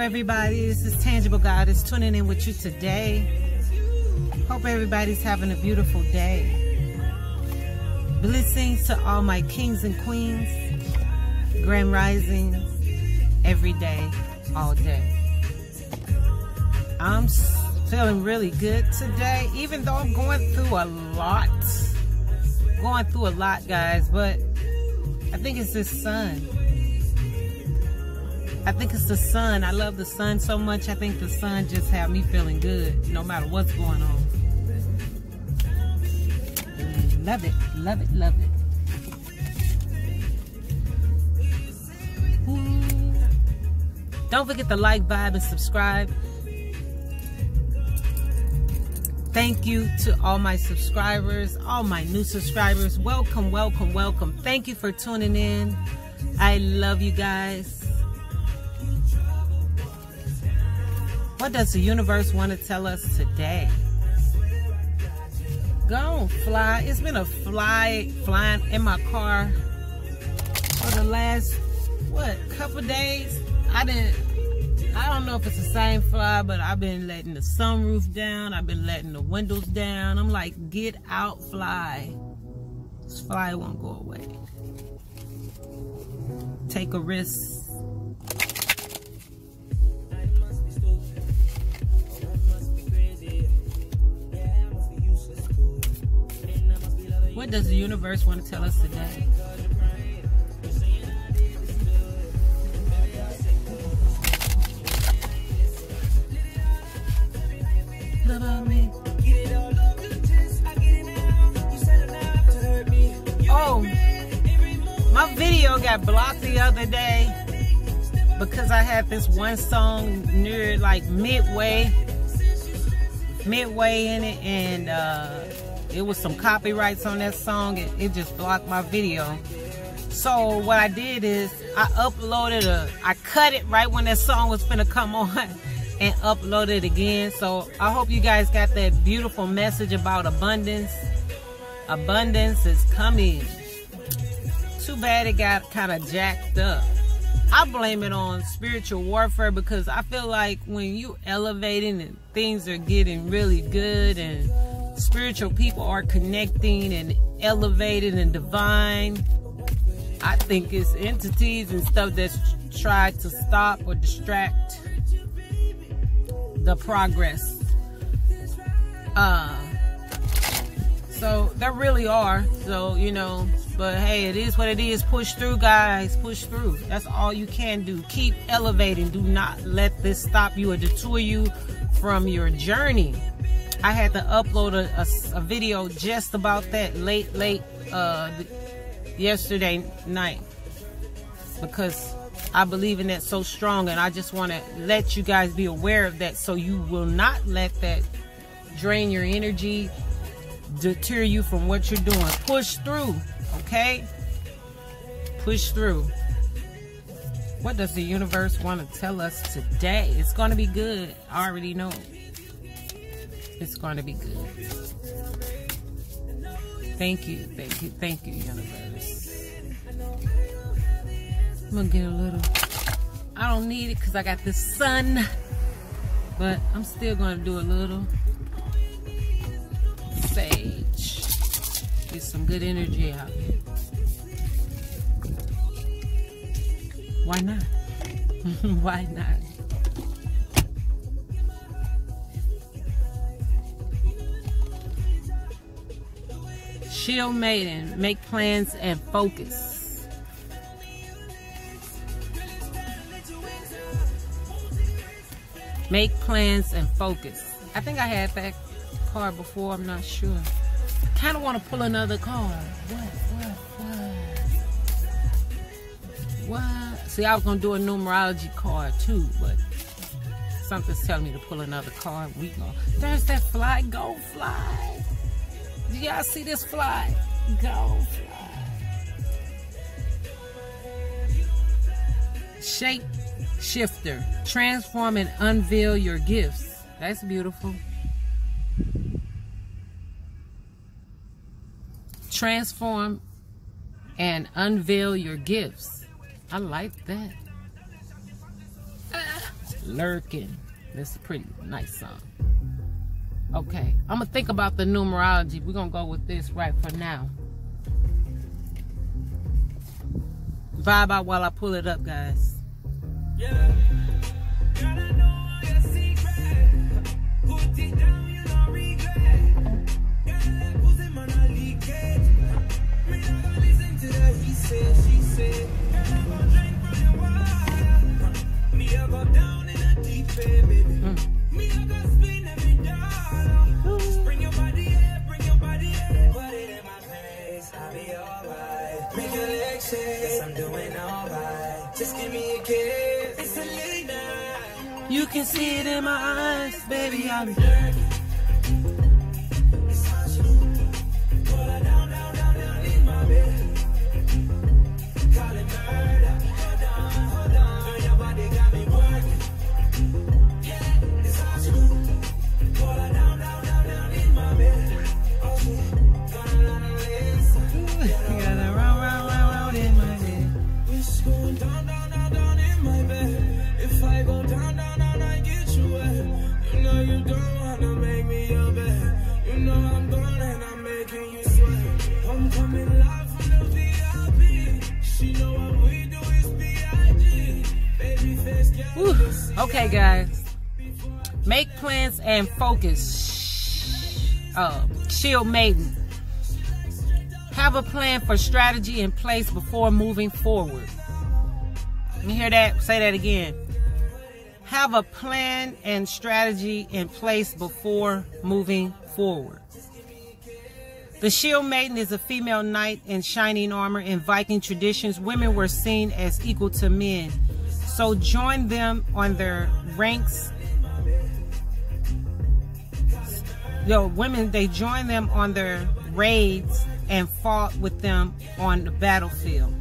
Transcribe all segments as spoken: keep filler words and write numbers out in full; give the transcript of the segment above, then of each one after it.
everybody, this is Tangible God is tuning in with you today. Hope everybody's having a beautiful day. Blessings to all my kings and queens, grand risings, every day, all day. I'm feeling really good today, even though I'm going through a lot. Going through a lot, guys, but I think it's this sun. I think it's the sun. I love the sun so much. I think the sun just have me feeling good no matter what's going on. Love it, love it, love it. Ooh. Don't forget to like, vibe, and subscribe. Thank you to all my subscribers, all my new subscribers. Welcome, welcome, welcome. Thank you for tuning in. I love you guys. What does the universe want to tell us today? Go on, fly. It's been a fly flying in my car for the last, what, couple days. I didn't, I don't know if it's the same fly, but I've been letting the sunroof down. I've been letting the windows down. I'm like, get out, fly. This fly won't go away. Take a risk. What does the universe want to tell us today? Oh, my video got blocked the other day because I had this one song near like midway, midway in it, and uh, it was some copyrights on that song. It, it just blocked my video. So what I did is I uploaded a, I cut it right when that song was finna come on and uploaded it again. So I hope you guys got that beautiful message about abundance. Abundance is coming. Too bad it got kind of jacked up. I blame it on spiritual warfare because I feel like when you elevating and things are getting really good and spiritual people are connecting and elevated and divine, I think it's entities and stuff that's tried to stop or distract the progress. Uh, so there really are. So, you know, but hey, it is what it is. Push through, guys. Push through. That's all you can do. Keep elevating. Do not let this stop you or detour you from your journey. I had to upload a, a, a video just about that late, late uh, yesterday night because I believe in that so strong, and I just want to let you guys be aware of that so you will not let that drain your energy, deter you from what you're doing. Push through, okay? Push through. What does the universe want to tell us today? It's going to be good. I already know. It's going to be good. Thank you, thank you, thank you, universe. I'm going to get a little, I don't need it because I got the sun, but I'm still going to do a little sage. Get some good energy out here. Why not? Why not? Shield Maiden, make plans and focus. Make plans and focus. I think I had that card before, I'm not sure. I kind of want to pull another card. What, what, what? What? See, I was going to do a numerology card too, but something's telling me to pull another card. We go. There's that fly, go fly. Do y'all see this fly? Go fly. Shape shifter. Transform and unveil your gifts. That's beautiful. Transform and unveil your gifts. I like that. Ah, Lurking. This is a pretty nice song. Okay, I'm gonna think about the numerology. We're gonna go with this right for now. Vibe out while I pull it up, guys. Yeah. Gotta know your secret. Put it down, you don't regret. Gotta let pussy man a leak it. Me not gonna listen to that he said, she said. Gotta go drink from your water. Me a go down in a deep bed, baby. Mm. Me a go spin every dollar. Just bring your body in, bring your body in. Put it in my face, I'll be alright. Make your legs shake, yes, I'm doing alright. Just give me a kiss, it's a late night. You can see it in my eyes, baby, I'm dirty. It's hard to pull her down, down, down, down in my bed. Call it murder. Hold on, hold on. Girl, your body got me working. Yeah, it's hard to pull her down, down, down, down in my bed. Okay, gonna let her listen. You gotta round, round, round, round in my bed. It's going down, down, down, down in my bed. If I go down, down, down, I get you wet. You know you don't wanna make me your bed. You know I'm gone and I'm making you sweat. I'm coming live from the V I P. She know what we do is B I G. Baby face, get okay, guys. Make plans and focus. Uh, Shield Maiden. Have a plan for strategy in place before moving forward. You hear that? Say that again. Have a plan and strategy in place before moving forward. The Shield Maiden is a female knight in shining armor. In Viking traditions, women were seen as equal to men. So join them on their ranks. Yo, women, they join them on their raids and fought with them on the battlefield.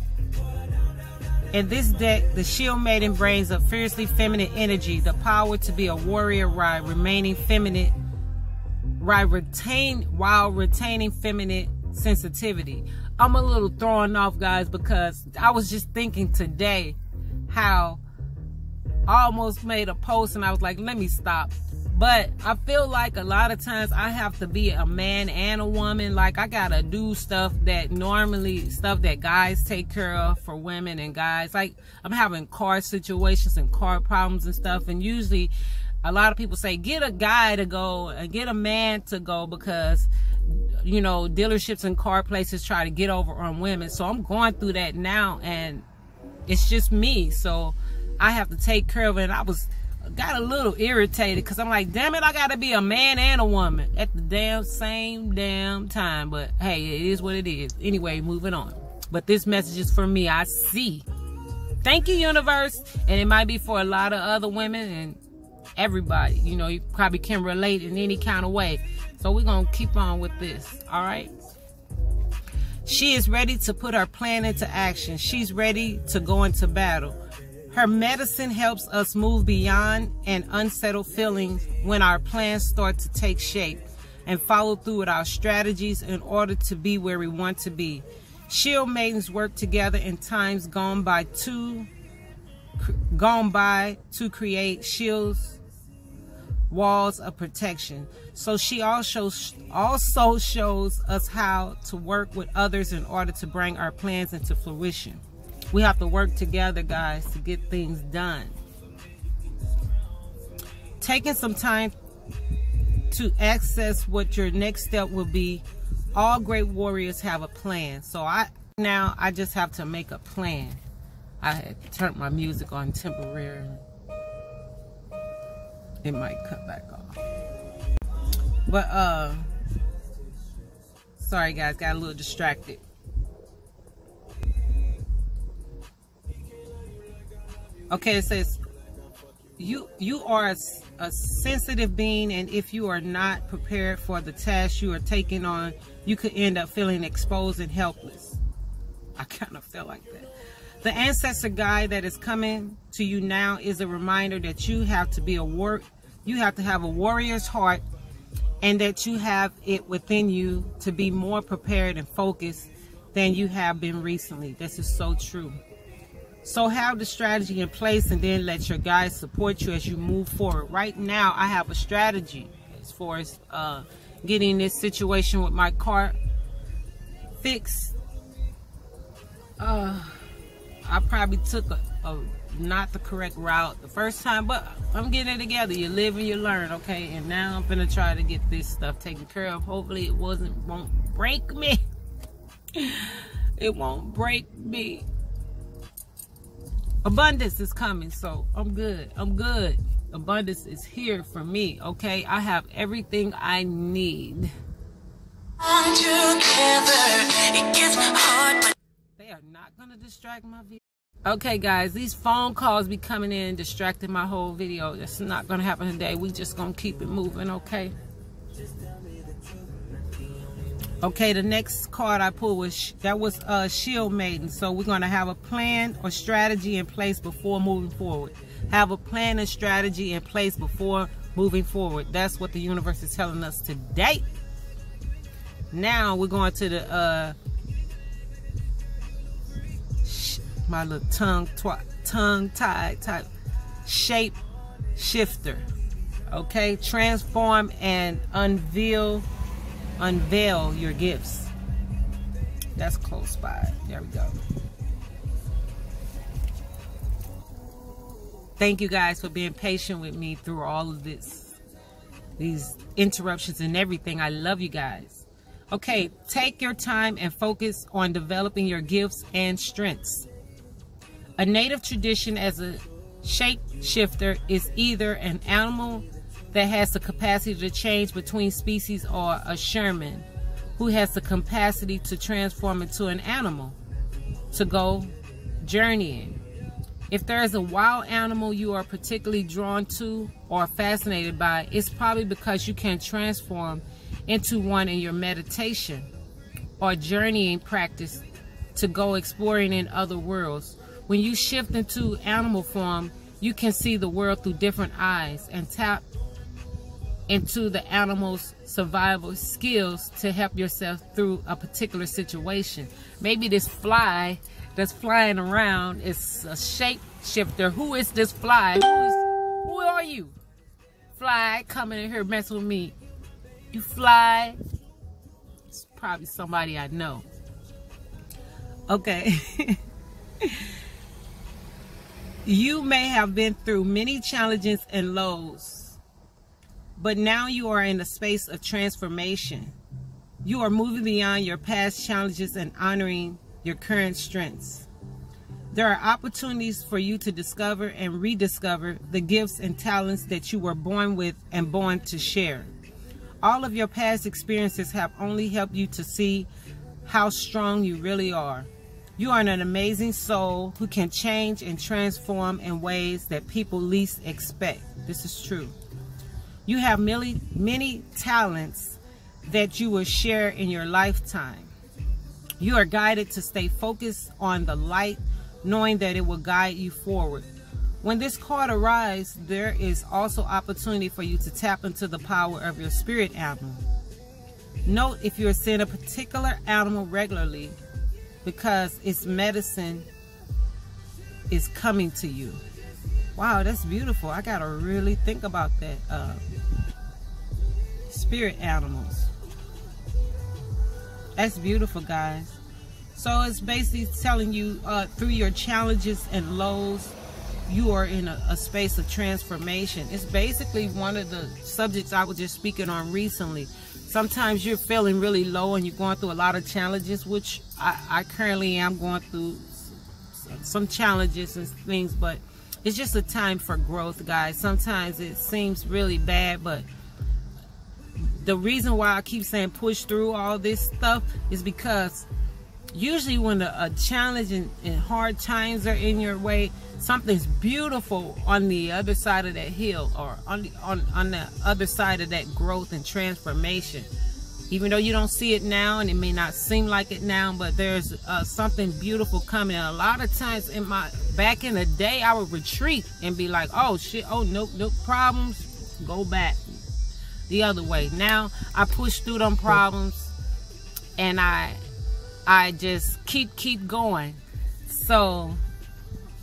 In this deck, the Shield Maiden brings a fiercely feminine energy, the power to be a warrior while remaining feminine, while retain while retaining feminine sensitivity. I'm a little thrown off, guys, because I was just thinking today how I almost made a post and I was like, let me stop. But I feel like a lot of times I have to be a man and a woman. Like, I gotta do stuff that normally, stuff that guys take care of for women and guys. Like, I'm having car situations and car problems and stuff. And usually a lot of people say, get a guy to go and get a man to go, because, you know, dealerships and car places try to get over on women. So I'm going through that now, and it's just me. So I have to take care of it. And I was got a little irritated because I'm like, damn it, I gotta be a man and a woman at the damn same damn time. But hey, it is what it is. Anyway, moving on. But this message is for me. I see. Thank you, universe. And it might be for a lot of other women and everybody. You know, you probably can relate in any kind of way. So we're gonna keep on with this. All right. She is ready to put her plan into action. She's ready to go into battle. Her medicine helps us move beyond and unsettled feelings when our plans start to take shape and follow through with our strategies in order to be where we want to be. Shield Maidens work together in times gone by to gone by to create shields, walls of protection. So she also also shows us how to work with others in order to bring our plans into fruition. We have to work together, guys, to get things done. Taking some time to access what your next step will be. All great warriors have a plan. So I now I just have to make a plan. I had turned my music on temporarily. It might cut back off. But uh sorry guys, got a little distracted. Okay, it says, you you are a, a sensitive being, and if you are not prepared for the task you are taking on, you could end up feeling exposed and helpless. I kind of feel like that. The ancestor guide that is coming to you now is a reminder that you have to be a war, you have to have a warrior's heart, and that you have it within you to be more prepared and focused than you have been recently. This is so true. So have the strategy in place and then let your guides support you as you move forward. Right now, I have a strategy as far as uh, getting this situation with my car fixed. Uh, I probably took a, a not the correct route the first time, but I'm getting it together. You live and you learn, okay? And now I'm gonna try to get this stuff taken care of. Hopefully it wasn't won't break me. It won't break me. Abundance is coming, so I'm good. I'm good. Abundance is here for me, okay? I have everything I need. Together, it gets hard, but they are not gonna distract my video. Okay guys, these phone calls be coming in distracting my whole video. That's not gonna happen today. We just gonna keep it moving, okay? Okay, the next card I pulled was that was uh Shield Maiden. So we're gonna have a plan or strategy in place before moving forward. Have a plan and strategy in place before moving forward. That's what the universe is telling us today. Now we're going to the uh my little tongue tongue tied type shape shifter. Okay, transform and unveil unveil your gifts. That's close by. There we go. Thank you guys for being patient with me through all of this, these interruptions and everything. I love you guys. Okay, take your time and focus on developing your gifts and strengths. A native tradition as a shape shifter is either an animal that has the capacity to change between species or a shaman who has the capacity to transform into an animal to go journeying. If there is a wild animal you are particularly drawn to or fascinated by, it's probably because you can transform into one in your meditation or journeying practice to go exploring in other worlds. When you shift into animal form, you can see the world through different eyes and tap into the animal's survival skills to help yourself through a particular situation. Maybe this fly that's flying around is a shape shifter. Who is this fly? Who, is, who are you? Fly coming in here messing with me. You fly. It's probably somebody I know. Okay. You may have been through many challenges and lows, but now you are in a space of transformation. You are moving beyond your past challenges and honoring your current strengths. There are opportunities for you to discover and rediscover the gifts and talents that you were born with and born to share. All of your past experiences have only helped you to see how strong you really are. You are an amazing soul who can change and transform in ways that people least expect. This is true. You have many, many talents that you will share in your lifetime. You are guided to stay focused on the light, knowing that it will guide you forward. When this card arrives, there is also opportunity for you to tap into the power of your spirit animal. Note if you are seeing a particular animal regularly, because its medicine is coming to you. Wow, that's beautiful. I gotta really think about that. Uh, spirit animals. That's beautiful, guys. So it's basically telling you uh, through your challenges and lows, you are in a, a space of transformation. It's basically one of the subjects I was just speaking on recently. Sometimes you're feeling really low and you're going through a lot of challenges, which I, I currently am going through some challenges and things, but it's just a time for growth, guys. Sometimes it seems really bad, but the reason why I keep saying push through all this stuff is because usually when a, a challenge and, and hard times are in your way, something's beautiful on the other side of that hill, or on the, on, on the other side of that growth and transformation. Even though you don't see it now and it may not seem like it now, but there's uh, something beautiful coming. And a lot of times in my back in the day, I would retreat and be like, oh shit, oh nope, nope, problems, go back the other way. Now I push through them problems and I I just keep keep going. So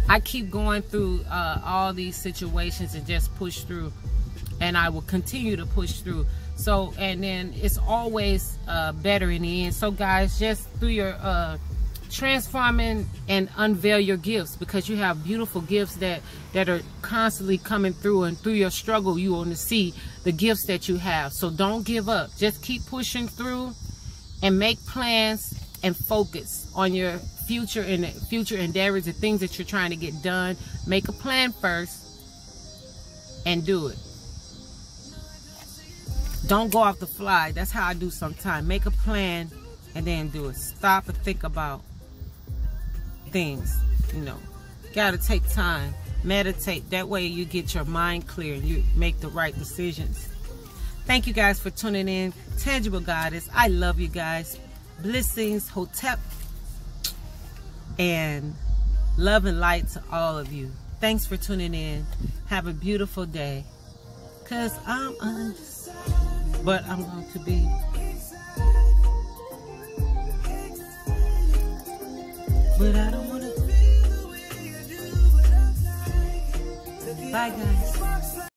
I keep going through uh, all these situations and just push through, and I will continue to push through. So, and then it's always uh, better in the end. So guys, just through your uh, transforming and unveil your gifts, because you have beautiful gifts that that are constantly coming through, and through your struggle you want to see the gifts that you have. So don't give up, just keep pushing through and make plans and focus on your future and future endeavors, the things that you're trying to get done. Make a plan first and do it. Don't go off the fly. That's how I do sometimes. Make a plan and then do it. Stop and think about things, you know. Gotta take time, meditate. That way you get your mind clear and you make the right decisions. Thank you guys for tuning in. Tangible Goddess, I love you guys. Blessings, Hotep, and love and light to all of you. Thanks for tuning in. Have a beautiful day. Cause I'm undecided, but I'm going to be. But I don't want to. Bye guys.